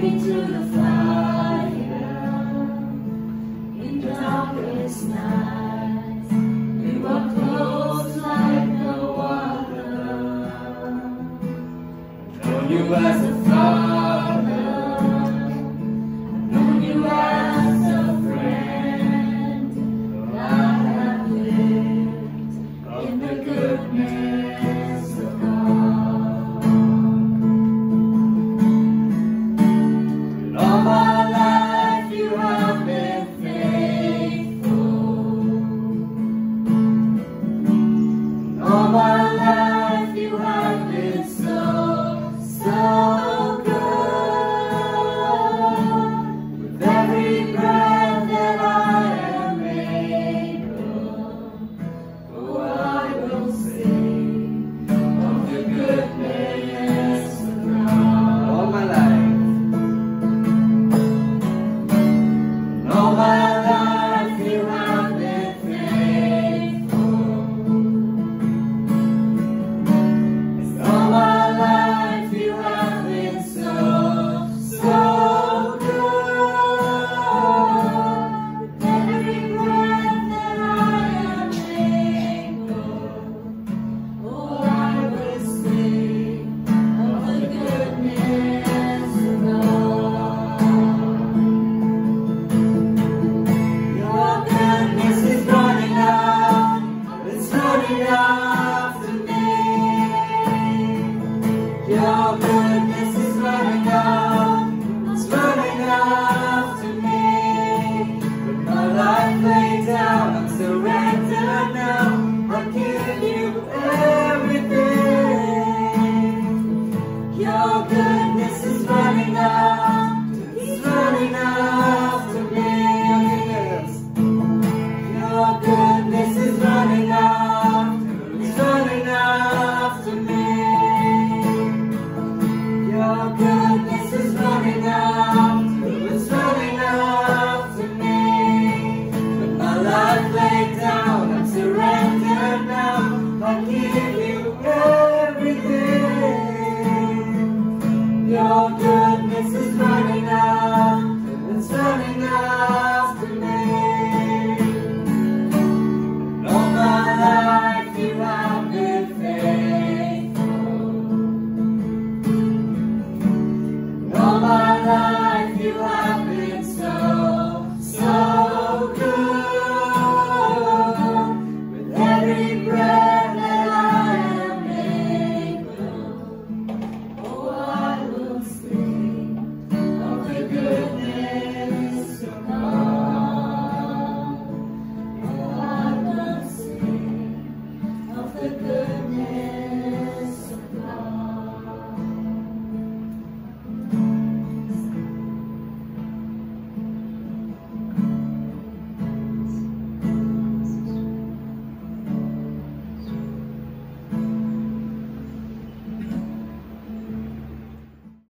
me through the fire in darkest nights. You are close like no other. I've known you as a father, I've known you as a friend. I have lived in the goodness of God. And all my life you have been faithful. And all my life you have been so good. With every breath that I am able, oh, I will sing of the goodness of God. All my life. All my life you have been faithful. All my life you have been so good. With every breath that I am able, oh, I will sing of the goodness of God. Your goodness is running out, it's running after me. Your goodness is running out, it's running after me. With my life laid down, I'm surrendered now. I give you everything. Your goodness is running out, it's running after me. Your goodness is running out, it's running after me. Your goodness is running out, it's running after me. With my life laid down, I'm surrendered now. I give you everything. Your goodness is running out, it's running out.